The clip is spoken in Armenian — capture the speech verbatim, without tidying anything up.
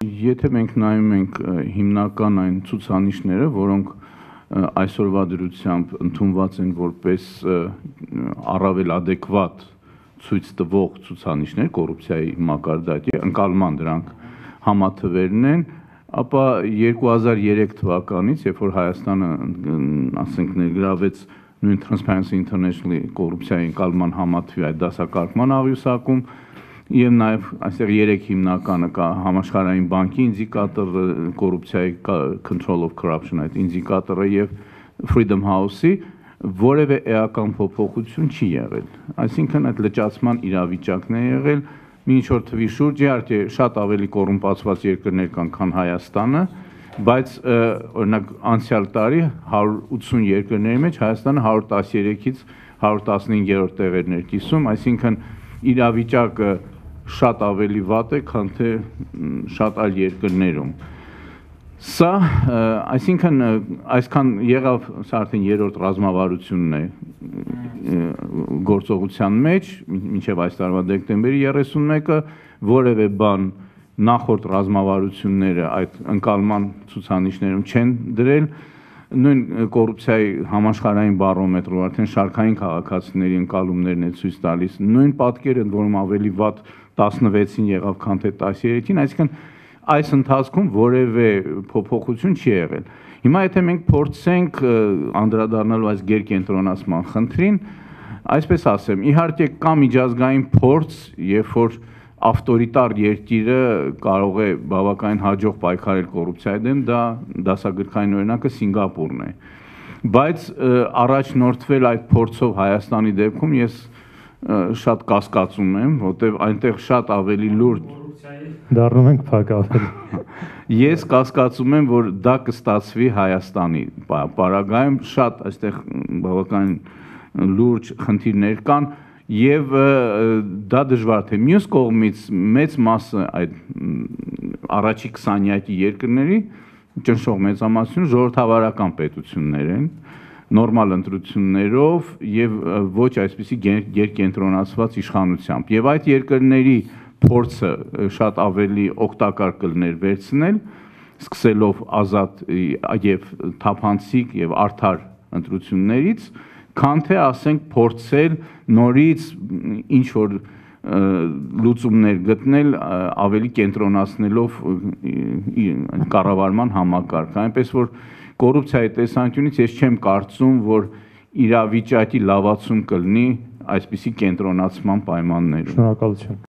Եթե մենք նայում ենք հիմնական այն ցուցանիշները, որոնք այսօրվա դրությամբ ընդունված են որպես առավել adekvat ցույց տվող ցուցանիշներ կոռուպցիայի մակարդակի ընկալման դրանք համաթվերն են, ապա երկու հազար երեք թվականից, երբ որ Հայաստանը ասենք ներգրավեց նույն Transparency International-ի կոռուպցիայի ընկալման համաթվի այդ դասակարգման աղյուսակում, եւ նաեւ այստեղ երեք հիմնականը կա համաշխարհային բանկի ինդիկատորը, կոռուպցիայի Control of Corruption այդ ինդիկատորը եւ Freedom House-ի որևէ էական փոփոխություն չի եղել։ Այսինքն այդ լճացման իրավիճակն է եղել մի ինչ-որ թվի շուրջ, իհարկե շատ ավելի կոռումպացված երկրներ կան, քան Հայաստանը, բայց օրինակ անցյալ տարի հարյուր ութսուն երկրների մեջ Հայաստանը հարյուր տասներեքից հարյուր տասնհինգերորդ տեղերն էր կիսում, այսինքն իրավիճակը շատ ավելի վատ է, քան թե շատ այլ երկրներում։ Սա, այսինքն այսքան եղավ, սա արդեն երրորդ ռազմավարությունն է գործողության մեջ, մինչև այս տարվա դեկտեմբերի երեսունմեկը, որևէ բան նախորդ ռազմավարությունները այդ ընկալման ցուցանիշներում չեն դրել, նույն կոռուպցիայի համաշխարհային բարոմետրը արդեն շարքային քաղաքացիների ընկալումներն է ցույց տալիս, նույն պատկերը, որում ավելի վատ տասնվեցին եղավ, քան թե տասներեքին, այսինքն այս ընթացքում որևէ փոփոխություն չի եղել։ Հիմա եթե մենք փորձենք անդրադառնալու այս գերկենտրոնացման խնդրին, այսպես ասեմ, իհարկե կա միջազգային փորձ, երբ որ ավտորիտար երկիրը կարող է բավականին հաջող պայքարել կոռուպցիայի դեմ, դա դասագրքային օրինակը Սինգապուրն է։ Բայց առաջնորդվել այդ փորձով Հայաստանի դեպքում ես շատ կասկածում եմ, որտեղ այնտեղ շատ ավելի լուրջ դառնում ենք փակավել։ Ես կասկածում եմ, որ դա կստացվի Հայաստանի պարագայում, շատ այստեղ բավականին լուրջ խնդիրներ կան եւ դա դժվար թե մյուս կողմից մեծ մասը այդ առաջի քսանյակի երկրների ճնշող մեծամասնությունը ժողովրդավարական պետություններ են, նորմալ ընտրություններով եւ ոչ այսպիսի գերկենտրոնացված իշխանությամբ։ Եվ այդ երկրների փորձը շատ ավելի օգտակար կլներ վերցնել, սկսելով ազատ եւ թափանցիկ եւ արդար ընտրություններից, քան թե ասենք փորձել նորից ինչ որ լուծումներ գտնել ավելի կենտրոնացնելով կառավարման համակարգը, այնպես որ կոռուպցիայի տեսանկյունից ես չեմ կարծում, որ իրավիճակի լավացում կլինի այսպիսի կենտրոնացման պայմաններում։ Շնորհակալություն։